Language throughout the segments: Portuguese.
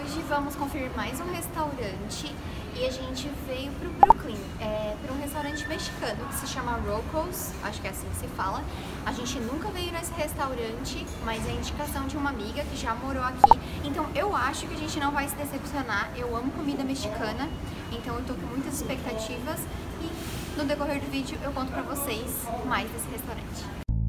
Hoje vamos conferir mais um restaurante e a gente veio pro Brooklyn, para um restaurante mexicano que se chama Rocco's, acho que é assim que se fala. A gente nunca veio nesse restaurante, mas é indicação de uma amiga que já morou aqui, então eu acho que a gente não vai se decepcionar. Eu amo comida mexicana, então eu tô com muitas expectativas e no decorrer do vídeo eu conto pra vocês mais desse restaurante.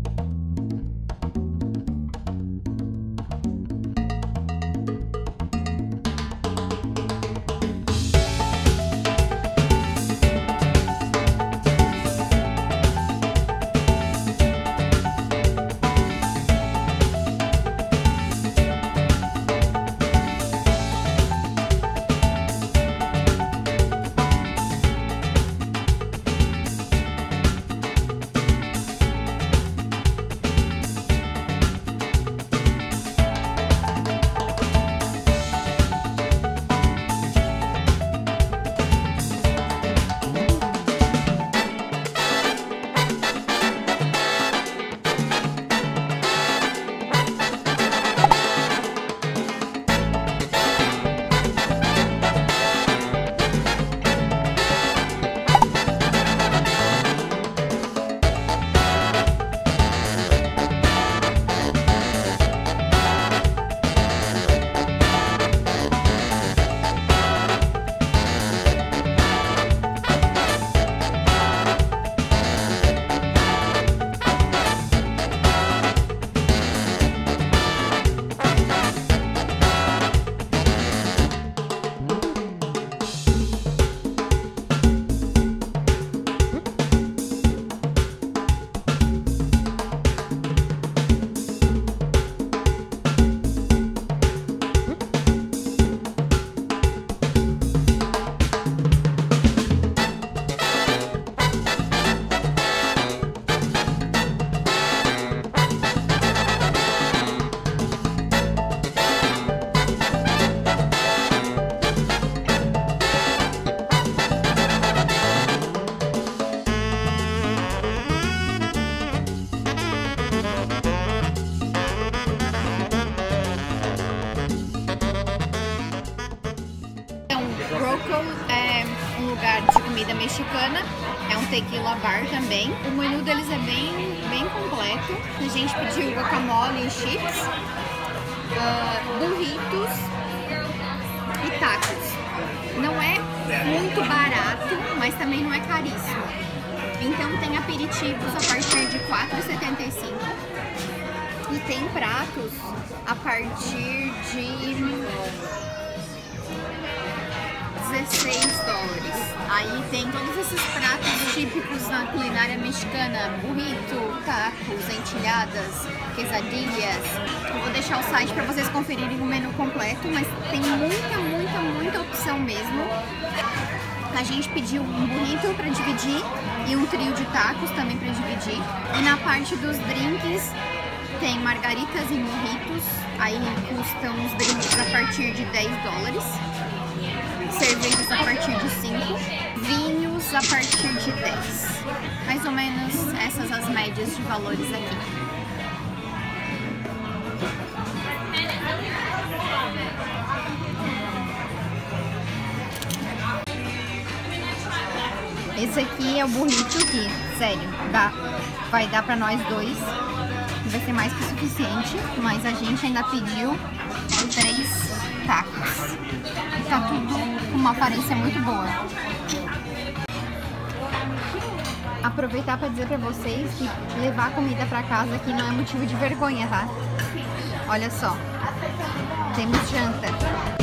Rocco's é um lugar de comida mexicana, é um tequila bar também. O menu deles é bem completo. A gente pediu guacamole e chips, burritos e tacos. Não é muito barato, mas também não é caríssimo. Então tem aperitivos a partir de R$ 4,75 e tem pratos a partir de $16. Aí tem todos esses pratos típicos da culinária mexicana: burrito, tacos, entilhadas, quesadillas. Eu vou deixar o site para vocês conferirem o menu completo, mas tem muita opção mesmo. A gente pediu um burrito para dividir e um trio de tacos também para dividir. E na parte dos drinks tem margaritas e mojitos, aí custam os drinks a partir de $10. Cervejas a partir de 5, vinhos a partir de 10. Mais ou menos essas as médias de valores aqui. Esse aqui é o burrito que, sério, vai dar pra nós dois. Vai ser mais que suficiente, mas a gente ainda pediu 3 tacos. E tá tudo com uma aparência muito boa. Aproveitar para dizer para vocês que levar comida para casa aqui não é motivo de vergonha, tá? Olha só, temos janta.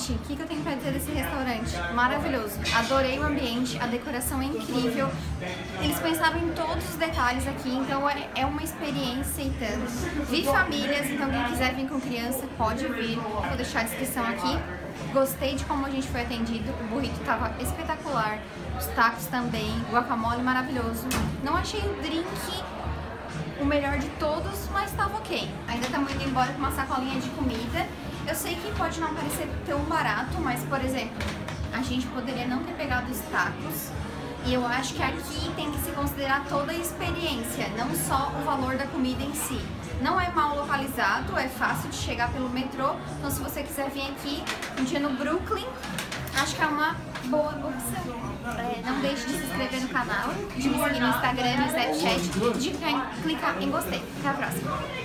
Gente, o que eu tenho pra dizer desse restaurante? Maravilhoso. Adorei o ambiente, a decoração é incrível. Eles pensavam em todos os detalhes aqui, então é uma experiência e tanto. Vi famílias, então quem quiser vir com criança pode vir. Vou deixar a descrição aqui. Gostei de como a gente foi atendido, o burrito tava espetacular, os tacos também, guacamole maravilhoso. Não achei o drink o melhor de todos, mas tava ok. Ainda estamos indo embora com uma sacolinha de comida. Eu sei que pode não parecer tão barato, mas, por exemplo, a gente poderia não ter pegado os tacos. E eu acho que aqui tem que se considerar toda a experiência, não só o valor da comida em si. Não é mal localizado, é fácil de chegar pelo metrô. Então, se você quiser vir aqui um dia no Brooklyn, acho que é uma boa opção. Não deixe de se inscrever no canal, de me seguir no Instagram, no Snapchat, de clicar em gostei. Até a próxima!